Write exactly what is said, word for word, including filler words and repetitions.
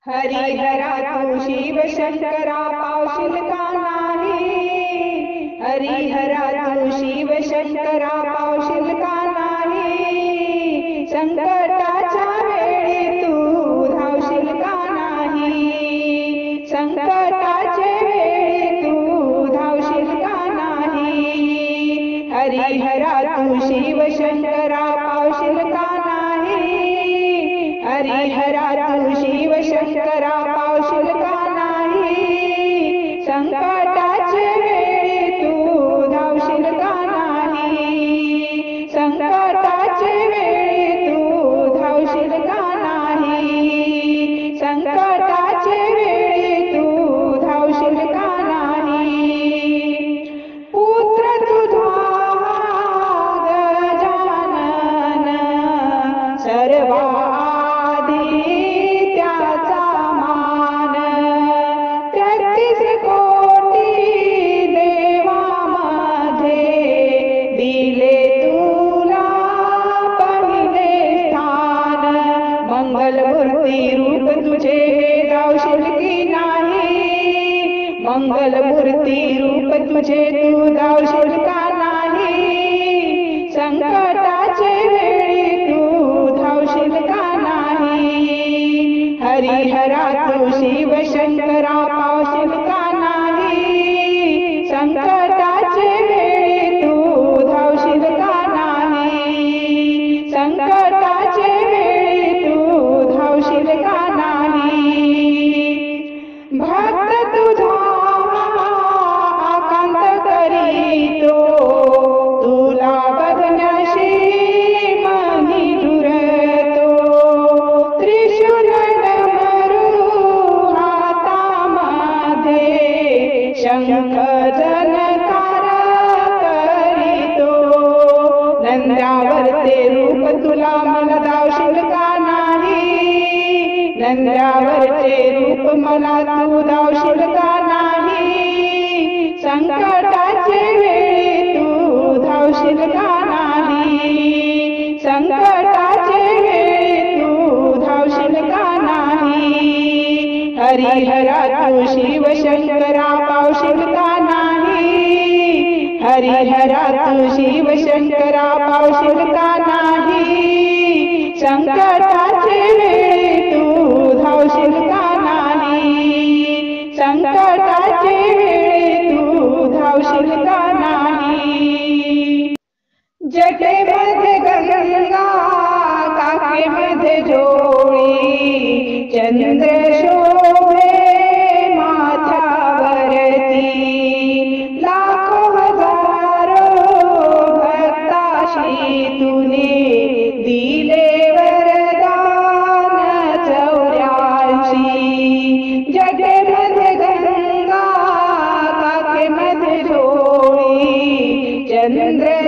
हरिहरा तू शिव शंकरा पावशील का नाही। हरिहरा तू शिव शंकरा पावशील का नाही। संकटाच्या वेळी तू धावशील का नाही। संकटाचे वेळी तू धावशील का नाही। हरिहरा तू शिव शंकरा पावशील का नाही। हरिहरा तू शिव शंकरा पावशील का नाही। संकटाचे वेळी तू धावशील का नाही। संकटाचे वेळी तू धावशील का नाही। संकटाचे वेळी तू धावशील का नाही। पुत्र तुझा गजानन सर्वा मंगलमूर्ती रूप तुझे धावशील की नाही। मंगलमूर्ती रूप तुझे तू धावशील का नाही। संकटाचे वेळी तू धावशील का नाही। हरिहरा तू शिव शंकरा पावशील का नाही। संकटाचे वेळी तू धावशील का नाही। संकटाचे का नाही। भक्त तुझा आकांत करीतो तुला बघण्याशी मनी दुरतो। त्रिशूल डमरू हातामध्ये शंख झणकार करीतो। नंद्यावर ते रूप तुला मला धावशील का नाही। नंद्यावरचे रूप मला तू धावशील का नाही। संकटाचे वेळी तू धावशील का नाही। संकटाचे वेळी तू धावशील का नाही। हरिहरा तू शिव शंकरा पावशील का नाही। हरिहरा तू शिव शंकरा पावशील का नाही। संकटाचे वेळी तू धावशील का नाही। संकटाचे वेळी तू धावशील का नाही। जटेमध्ये गंगा काखेमध्ये झोळी चंद्र शोभे माथ्यावरती। लाखो हजारो भक्ताशी तुने दिले जटेमध्ये गंगा काखेमध्ये झोळी चंद्र